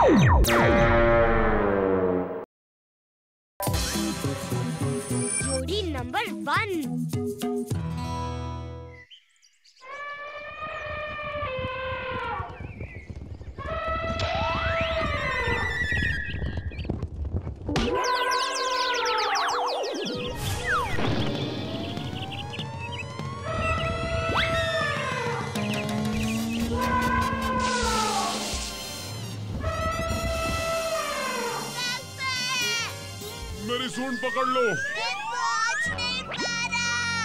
जोड़ी नंबर 1। मेरी सूंड पकड़ लो। मैं पहुंच नहीं पा रहा।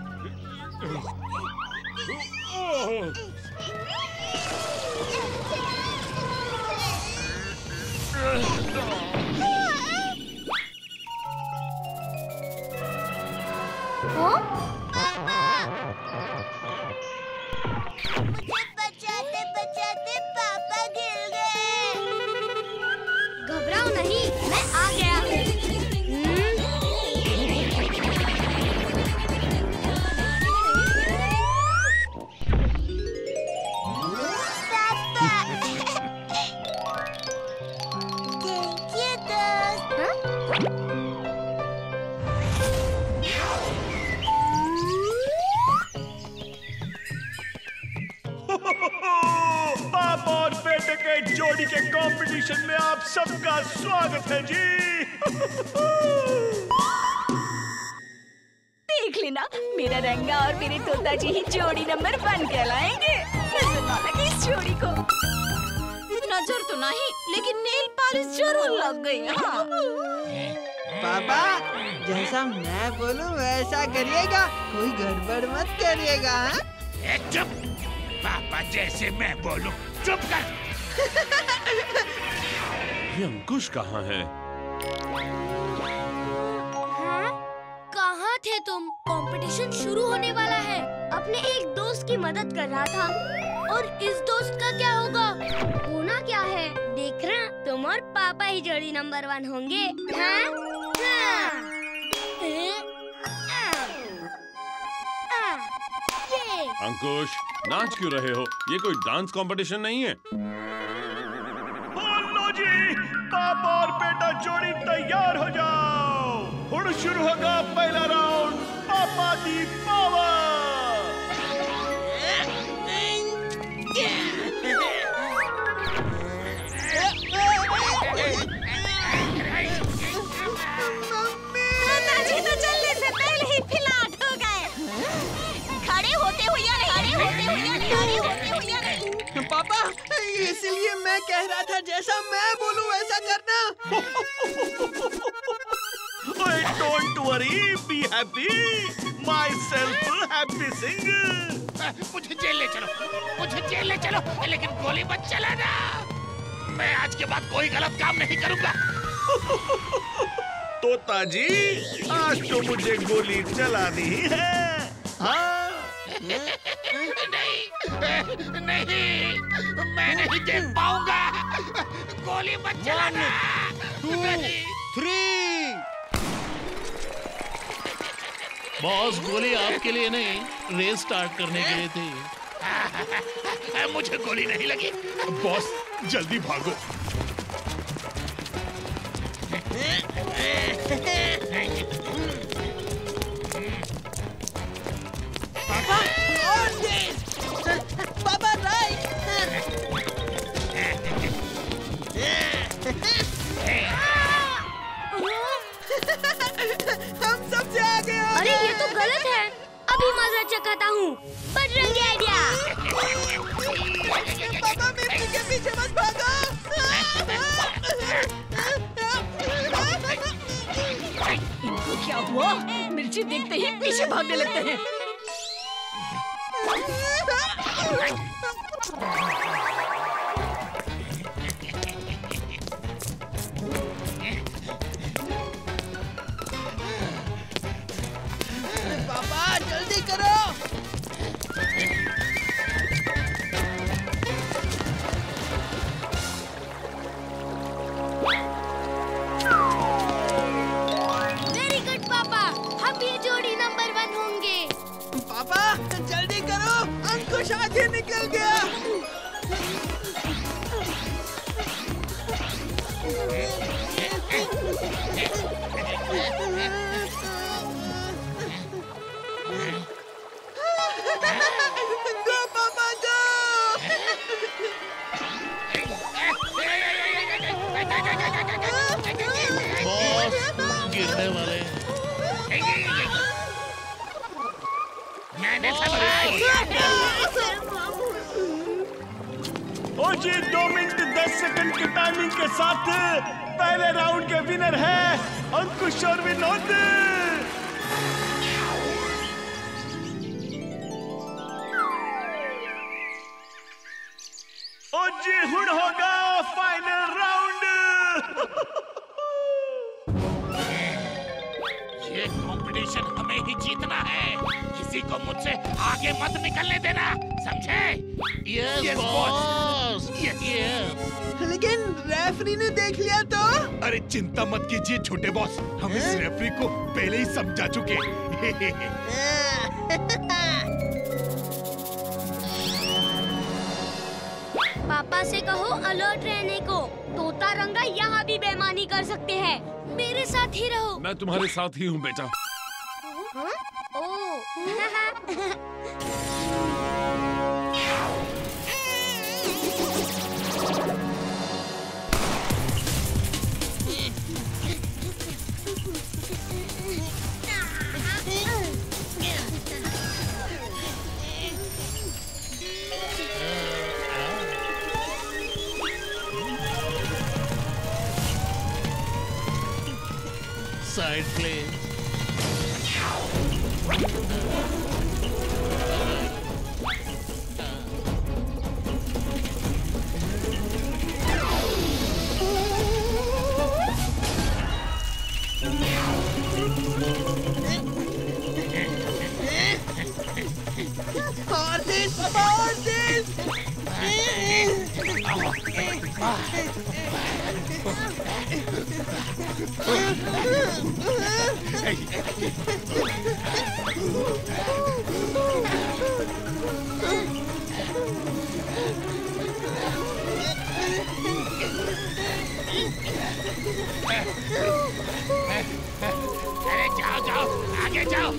मुझे बचाते बचाते पापा गिर गए। घबराओ नहीं, मैं आ गया हूँ। बाप और बेटे के जोड़ी के कंपटीशन में आप सबका स्वागत है जी। देख लेना, मेरा रंगा और मेरे तोता जी ही जोड़ी नंबर 1 कहलाएंगे। नजर ना लगे इस जोड़ी को। नजर तो नहीं, लेकिन नेल पॉलिश जरूर लग गई। हाँ। पापा, जैसा मैं बोलूं वैसा करिएगा, कोई गड़बड़ मत करिएगा। चुप। पापा जैसे मैं बोलूं चुप कर। ये अंकुश कहाँ है? हाँ? कहाँ थे तुम? कंपटीशन शुरू होने वाला है। अपने एक दोस्त की मदद कर रहा था। और इस दोस्त का क्या होगा? होना क्या है? देख रहा, तुम और पापा ही जोड़ी नंबर 1 होंगे। हाँ? हाँ। अंकुश, नाच क्यों रहे हो? ये कोई डांस कंपटीशन नहीं है। लो जी, पापा और बेटा जोड़ी तैयार हो जाओ। हुण शुरू होगा पहला राउंड। पापा दी पावर। ताताजी तो चलने से पहले ही फिलाट हो गए। खड़े होते हुए नहीं। पापा, इसलिए मैं कह रहा था जैसा मैं बोलूं वैसा करना। Don't worry, be happy. Myself happy singer. मुझे जेल ले चलो, लेकिन गोली मत चलाना। मैं आज के बाद कोई गलत काम नहीं करूंगा। तोता जी, आज तो मुझे गोली चलानी ही है। हाँ? नहीं, मैं नहीं देख पाऊंगा। गोली मत चलाना। 1, 2, 3। बॉस, गोली आपके लिए नहीं, रेस स्टार्ट करने के लिए थी। मुझे गोली नहीं लगी। बॉस, जल्दी भागो। पापा, और तेज। पापा राइट। हम सबसे आगे हो गए। अरे ये तो गलत है। अभी मजा चखाता हूँ। बजरंगी आइडिया। पापा, मिर्ची के पीछे मत भागो। इनको क्या हुआ? मिर्ची देखते ही पीछे भागने लगते हैं। पापा, जल्दी करो। वेरी गुड पापा, हम ये जोड़ी नंबर 1 होंगे। जी 2 मिनट 10 सेकंड की टाइमिंग के साथ पहले राउंड के विनर है अंकुश और विनोद। और जी हुण होगा फाइनल राउंड। ये कंपटीशन हमें ही जीतना है, किसी को मुझसे आगे मत निकलने देना, समझे? Yes boss. यस। लेकिन रेफरी ने देख लिया तो? अरे चिंता मत कीजिए छोटे बॉस, हम इस रेफरी को पहले ही समझा चुके। पापा से कहो अलर्ट रहने को। तोता रंगा यहाँ भी बेईमानी कर सकते हैं। मेरे साथ ही रहो। मैं तुम्हारे साथ ही हूँ बेटा। Side plane. और this। अरे जाओ जाओ, आगे जाओ।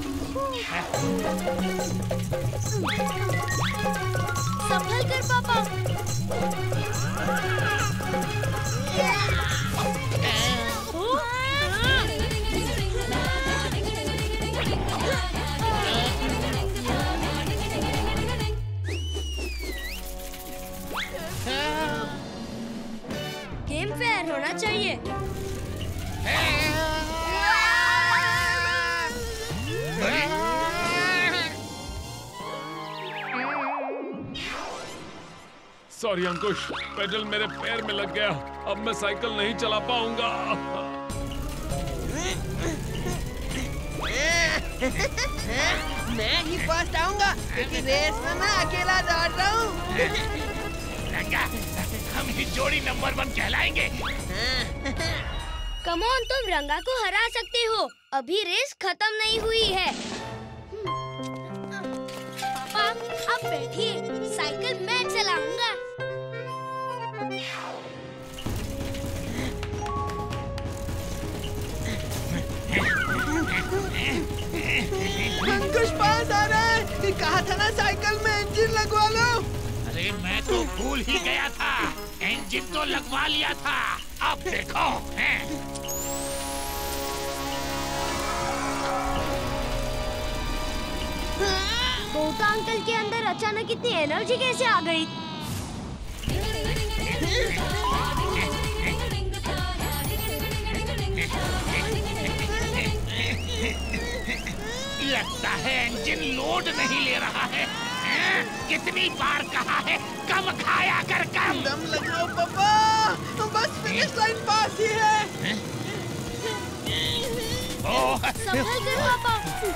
सफल कर पापा। गेम फेयर होना चाहिए। सॉरी अंकुश, पेडल मेरे पैर में लग गया, अब मैं साइकिल नहीं चला पाऊंगा। मैं ही फर्स्ट आऊंगा क्योंकि रेस में मैं अकेला दौड़ रहा हूँ। रंगा, हम ही जोड़ी नंबर 1 कहलाएंगे। कम ऑन, तुम रंगा को हरा सकते हो, अभी रेस खत्म नहीं हुई है। पापा आप बैठिए, साइकिल मैं चलाऊंगा। अंकुश पास आ रहा है। कहा था ना साइकिल में इंजन लगवा लो। अरे मैं तो भूल ही गया था, इंजन तो लगवा लिया था। अब देखो हैं। तोता अंकल के अंदर अचानक इतनी एनर्जी कैसे आ गई? लगता है इंजन लोड नहीं ले रहा है। कितनी बार कहा है कम खाया कर, कम। दम लगाओ पापा, बस फिनिश लाइन पास ही है। ओह, संभल कर पापा।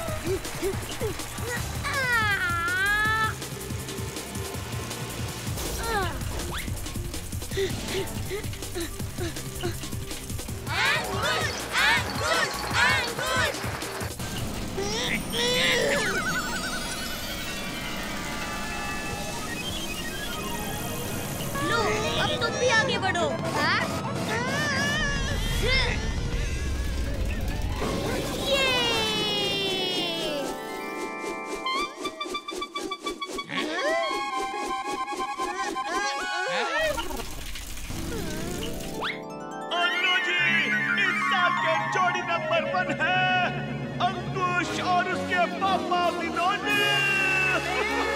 लो, अब तुम भी आगे बढ़ो। हाँ? ये! अन्नू जी, इस साल के जोड़ी नंबर 1 है अंकुश और उसके पापा विनोद।